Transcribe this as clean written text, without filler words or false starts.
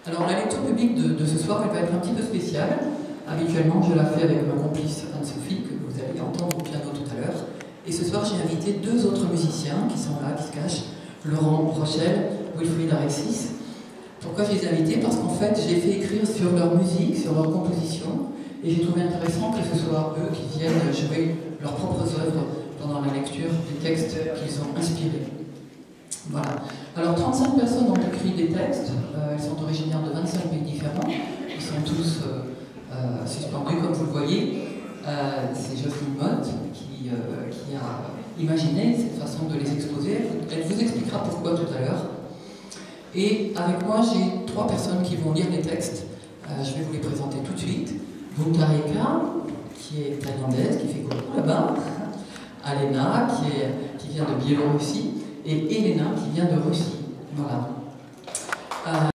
Alors la lecture publique de ce soir, elle va être un petit peu spéciale. Habituellement, je la fais avec ma complice Anne-Sophie, que vous allez entendre au piano tout à l'heure. Et ce soir, j'ai invité deux autres musiciens qui sont là, qui se cachent, Laurent Rochelle, Wilfried Alexis. Pourquoi je les ai invités? Parce qu'en fait, j'ai fait écrire sur leur musique, sur leur composition, et j'ai trouvé intéressant que ce soit eux qui viennent jouer leurs propres œuvres pendant la lecture des textes qu'ils ont inspirés. Voilà. Alors 35 personnes ont écrit des textes, elles sont originaires de 25 pays différents, ils sont tous suspendus comme vous le voyez. C'est Jocelyne Mott qui a imaginé cette façon de les exposer, elle vous expliquera pourquoi tout à l'heure. Et avec moi j'ai trois personnes qui vont lire les textes, je vais vous les présenter tout de suite. Buntareka, qui est thaïlandaise, qui fait coucou là-bas, Alena, qui vient de Biélorussie, et Elena qui vient de Russie. Voilà.